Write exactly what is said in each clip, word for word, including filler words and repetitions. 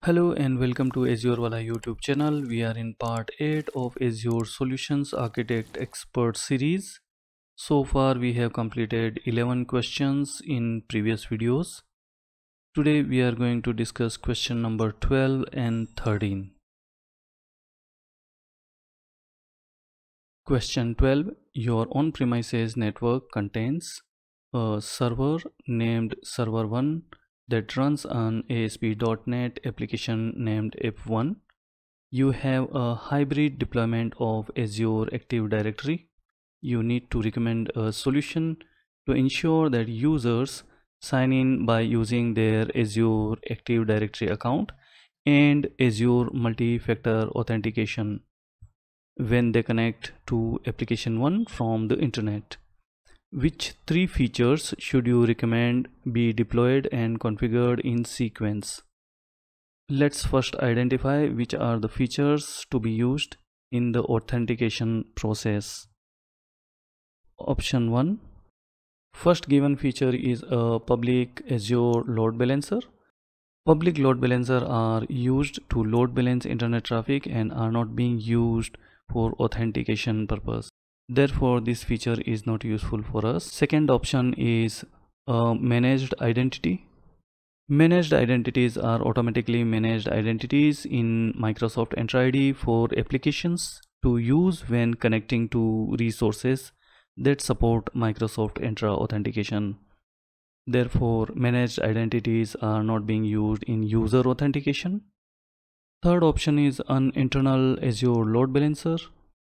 Hello and welcome to Azure Wala YouTube channel. We are in part eight of Azure Solutions Architect Expert series. So far we have completed eleven questions in previous videos. Today we are going to discuss question number twelve and thirteen. Question twelve. Your on-premises network contains a server named server one that runs an A S P dot net application named F one. You have a hybrid deployment of Azure Active Directory. You need to recommend a solution to ensure that users sign in by using their Azure Active Directory account and Azure multi-factor authentication when they connect to application one from the internet. Which three features should you recommend be deployed and configured in sequence? Let's first identify which are the features to be used in the authentication process. Option one. First given feature is a public Azure load balancer. Public load balancer are used to load balance internet traffic and are not being used for authentication purpose. Therefore, this feature is not useful for us. Second option is a managed identity. Managed identities are automatically managed identities in Microsoft Entra I D for applications to use when connecting to resources that support Microsoft Entra authentication. Therefore, managed identities are not being used in user authentication. Third option is an internal Azure load balancer.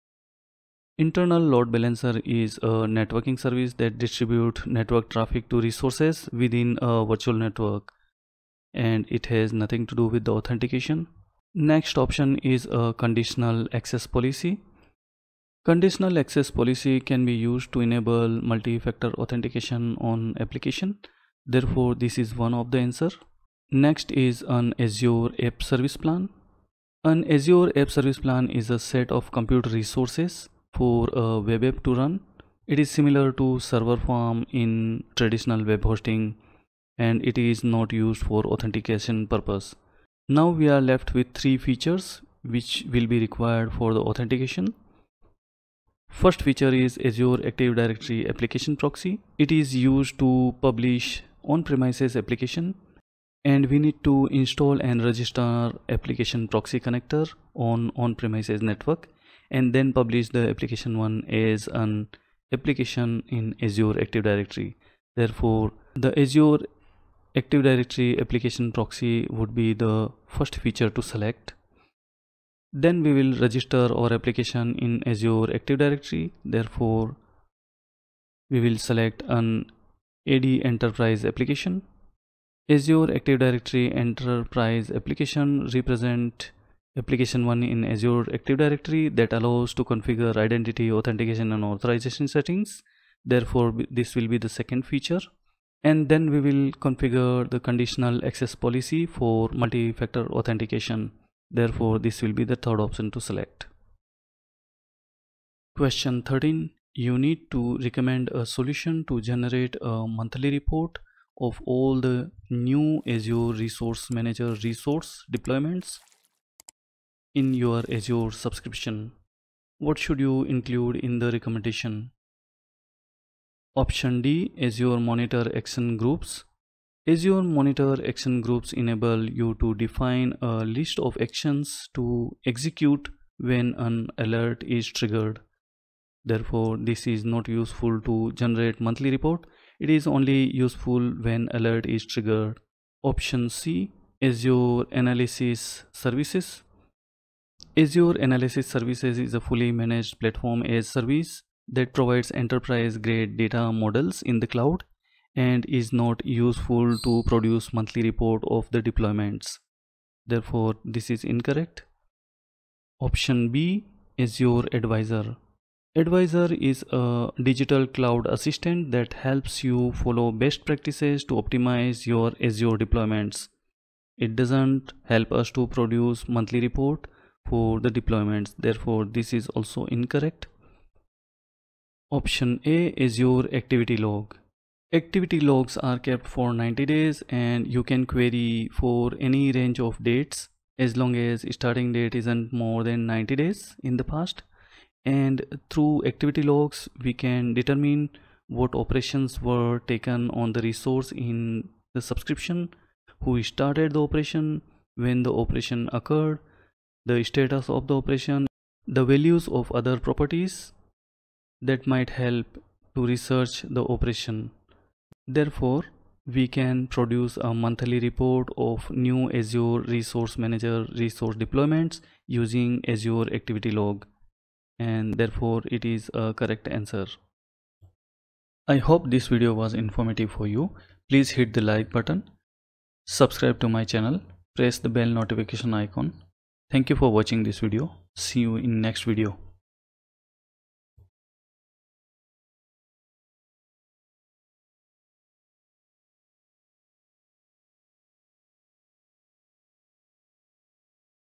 Internal load balancer is a networking service that distributes network traffic to resources within a virtual network, and it has nothing to do with the authentication. Next option is a conditional access policy. Conditional access policy can be used to enable multi-factor authentication on application. Therefore, this is one of the answer. Next is an Azure App Service Plan. An Azure App Service Plan is a set of compute resources for a web app to run. It is similar to server farm in traditional web hosting, and it is not used for authentication purpose. Now we are left with three features which will be required for the authentication. First feature is Azure Active Directory Application Proxy. It is used to publish on-premises application, and we need to install and register application proxy connector on on-premises network and then publish the application one as an application in Azure Active Directory. Therefore, the Azure Active Directory application proxy would be the first feature to select. Then we will register our application in Azure Active Directory. Therefore, we will select an A D Enterprise application. Azure Active Directory Enterprise application represent application one in Azure Active Directory that allows to configure identity, authentication and authorization settings. Therefore, this will be the second feature. And then we will configure the conditional access policy for multi-factor authentication. Therefore, this will be the third option to select. Question thirteen. You need to recommend a solution to generate a monthly report of all the new Azure Resource Manager resource deployments in your Azure subscription. What should you include in the recommendation? Option D, Azure Monitor Action Groups. Azure Monitor Action Groups enable you to define a list of actions to execute when an alert is triggered. Therefore, this is not useful to generate monthly report. It is only useful when alert is triggered. Option C, Azure Analysis Services. Azure Analysis Services is a fully managed platform as service that provides enterprise-grade data models in the cloud and is not useful to produce monthly report of the deployments. Therefore, this is incorrect. Option B, Azure Advisor. Advisor is a digital cloud assistant that helps you follow best practices to optimize your Azure deployments. It doesn't help us to produce monthly report for the deployments. Therefore, this is also incorrect. Option A, Azure Activity Log. Activity logs are kept for ninety days, and you can query for any range of dates as long as starting date isn't more than ninety days in the past. And through activity logs we can determine what operations were taken on the resource in the subscription, who started the operation, when the operation occurred, the status of the operation, the values of other properties that might help to research the operation. Therefore, we can produce a monthly report of new Azure Resource Manager resource deployments using Azure Activity Log, and therefore it is a correct answer. I hope this video was informative for you. Please hit the like button, subscribe to my channel, press the bell notification icon. Thank you for watching this video. See you in next video.